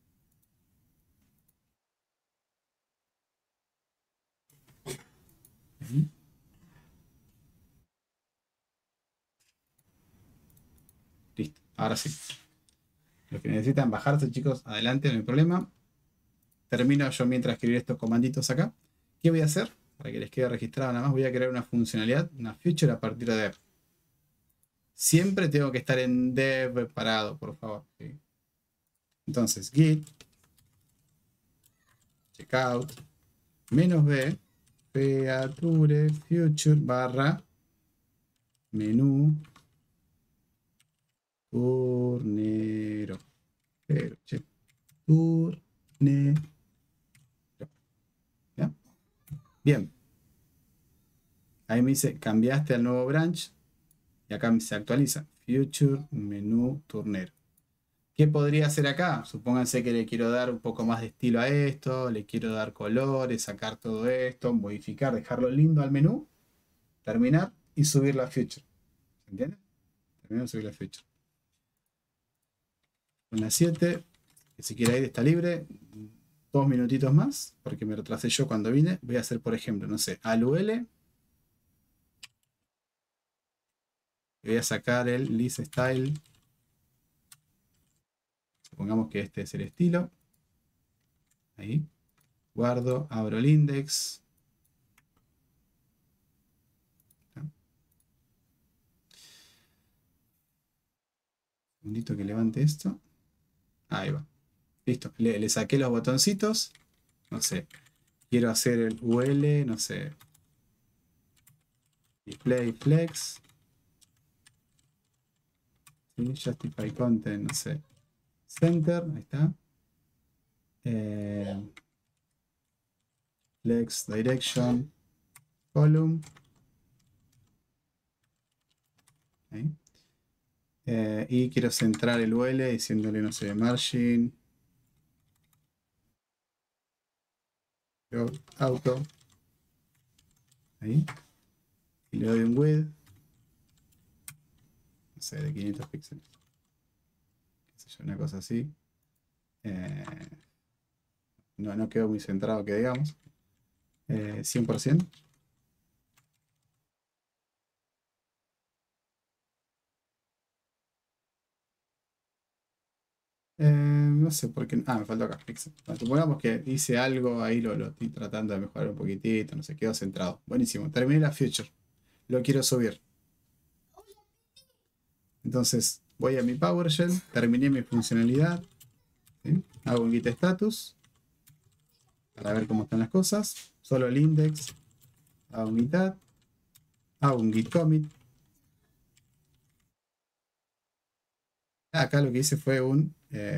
Listo, ahora sí. Los que necesitan bajarse, chicos, adelante, no hay problema. Termino yo mientras escribir estos comanditos acá. ¿Qué voy a hacer? Para que les quede registrado nada más, voy a crear una funcionalidad, una feature a partir de dev. Siempre tengo que estar en dev parado, por favor. ¿Sí? Entonces, git checkout -b feature future barra menú turnero. Turnero. ¿Ya? Bien. Ahí me dice, cambiaste al nuevo branch. Y acá se actualiza. Future menú turnero. ¿Qué podría hacer acá? Supónganse que le quiero dar un poco más de estilo a esto, le quiero dar colores, sacar todo esto, modificar, dejarlo lindo al menú, terminar y subir la feature. ¿Se entiende? Terminar y subir la feature. Con la 7, que si quiere ir está libre. 2 minutitos más, porque me retrasé yo cuando vine. Voy a hacer, por ejemplo, no sé, al UL. Voy a sacar el list style. Supongamos que este es el estilo. Ahí. Guardo, abro el index. Un segundito que levante esto. Ahí va. Listo. Le saqué los botoncitos. No sé. Quiero hacer el UL, no sé. Display flex. ¿Sí? Justify content, no sé. Center, ahí está. Flex direction. Column. Ahí. Y quiero centrar el UL diciéndole, no sé, margin. Auto. Ahí. Y le doy un width. No sé, de 500 píxeles. Qué sé yo, una cosa así. No quedó muy centrado que digamos. 100%. No sé por qué. Me faltó acá. Pixel. Bueno, supongamos que hice algo, ahí lo estoy tratando de mejorar un poquitito, no sé, quedó centrado. Buenísimo. Terminé la feature. Lo quiero subir. Entonces voy a mi PowerShell, terminé mi funcionalidad. ¿Sí? Hago un git status para ver cómo están las cosas. Solo el index. Hago un git add. Hago un git commit. Acá lo que hice fue un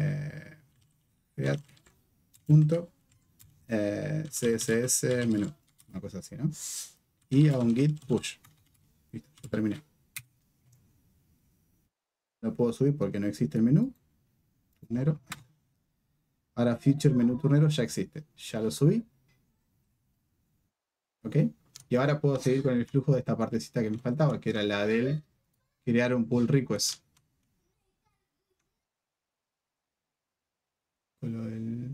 css menú, una cosa así, ¿no? Y a un git push. Listo, ya terminé. Lo puedo subir porque no existe el menú turnero. Ahora feature menú turnero ya existe, ya lo subí. Ok, y ahora puedo seguir con el flujo de esta partecita que me faltaba, que era la del crear un pull request. Con lo del...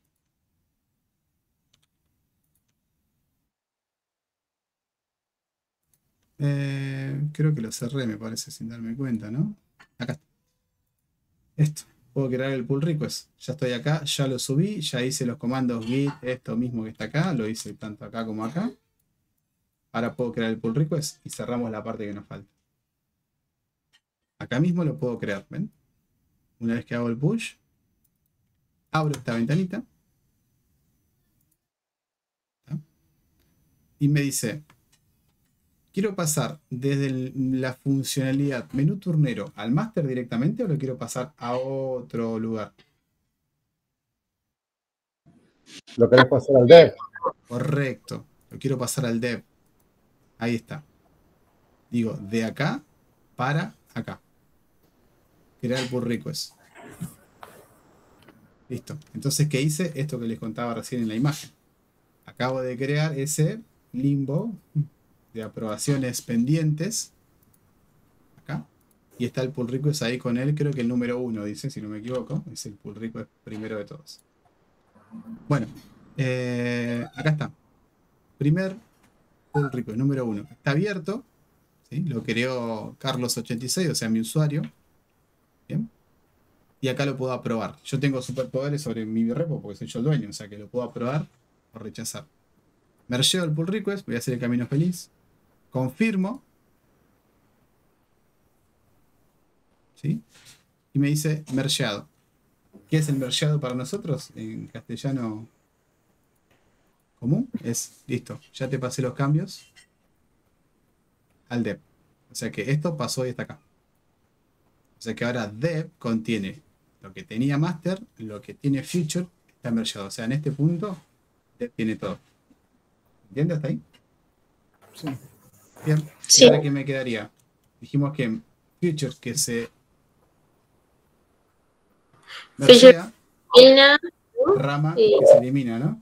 creo que lo cerré, me parece, sin darme cuenta, ¿no? Acá está. Esto. Puedo crear el pull request. Ya estoy acá, ya lo subí, ya hice los comandos git, esto mismo que está acá, lo hice tanto acá como acá. Ahora puedo crear el pull request y cerramos la parte que nos falta. Acá mismo lo puedo crear, ¿ven? Una vez que hago el push, abro esta ventanita. ¿Está? Y me dice... ¿Quiero pasar desde la funcionalidad menú turnero al máster directamente o lo quiero pasar a otro lugar? Lo querés pasar al dev. Correcto, lo quiero pasar al dev. Ahí está. Digo, de acá para acá. Crear pull request. Listo. Entonces, ¿qué hice? Esto que les contaba recién en la imagen. Acabo de crear ese limbo de aprobaciones pendientes acá, y está el pull request ahí con él, creo que el número 1 dice, si no me equivoco, es el pull request primero de todos. Bueno, acá está, primer pull request número 1, está abierto, ¿sí? Lo creó Carlos86, o sea mi usuario. Bien, y acá lo puedo aprobar. Yo tengo superpoderes sobre mi repo porque soy yo el dueño, o sea que lo puedo aprobar o rechazar. Mergeo el pull request, voy a hacer el camino feliz. Confirmo. ¿Sí? Y me dice mergeado. ¿Qué es el mergeado para nosotros? En castellano común. Es listo. Ya te pasé los cambios al dev. O sea que esto pasó y está acá. O sea que ahora dev contiene lo que tenía master, lo que tiene feature, está mergeado. O sea, en este punto dev tiene todo. ¿Entiendes hasta ahí? Sí. Bien, Sí. ¿y ahora qué me quedaría? Dijimos que features que se Feature Mercea, elimina, ¿no? rama Y- que se elimina, ¿no?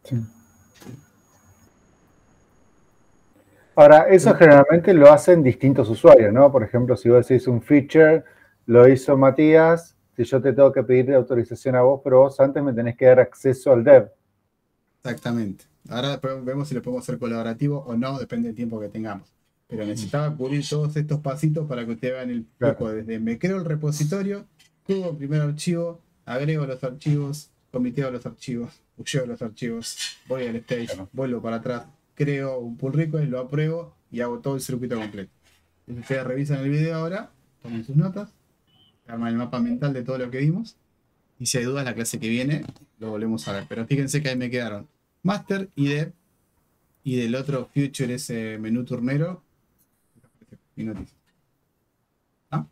Ahora, eso generalmente lo hacen distintos usuarios, ¿no? Por ejemplo, si vos decís un feature, lo hizo Matías, si yo te tengo que pedir autorización a vos, pero vos antes me tenés que dar acceso al dev. Exactamente. Ahora después vemos si lo podemos hacer colaborativo o no, depende del tiempo que tengamos. Pero necesitaba cubrir todos estos pasitos para que ustedes vean el flujo. Desde me creo el repositorio, subo el primer archivo, agrego los archivos, comiteo los archivos, pusheo los archivos, voy al stage, vuelvo para atrás, creo un pull request, lo apruebo y hago todo el circuito completo. Entonces ustedes revisan el video ahora, tomen sus notas, arman el mapa mental de todo lo que vimos. Y si hay dudas, la clase que viene lo volvemos a ver. Pero fíjense que ahí me quedaron Master y Dev. Y del otro Future, ese menú turnero. Mi noticia. ¿Ah?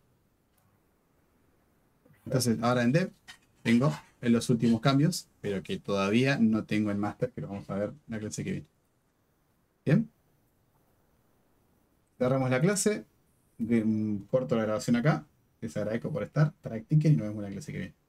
Entonces, ahora en Dev tengo en los últimos cambios, pero que todavía no tengo en Master, que lo vamos a ver en la clase que viene. Bien. Cerramos la clase. Corto la grabación acá. Les agradezco por estar. Practiquen y nos vemos en la clase que viene.